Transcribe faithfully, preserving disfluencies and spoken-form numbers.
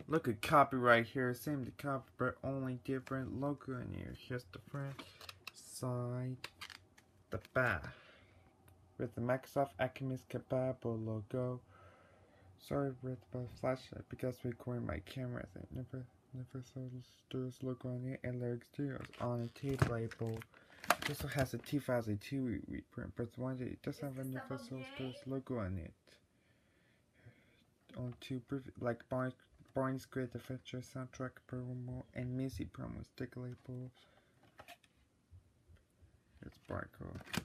Look at copyright here, same the copy, but only different logo in here. Here's the front side, the back, with the Microsoft Alchemist Compatible logo. Sorry with the flashlight because recording my camera. I never, never saw this logo on it, and lyrics too on a tape label. It also has a two thousand two reprint, but the one that doesn't have a Universal Studios logo on it. On two, like Barney. Barney's Great Adventure soundtrack promo and music promo sticker label. It's barcode.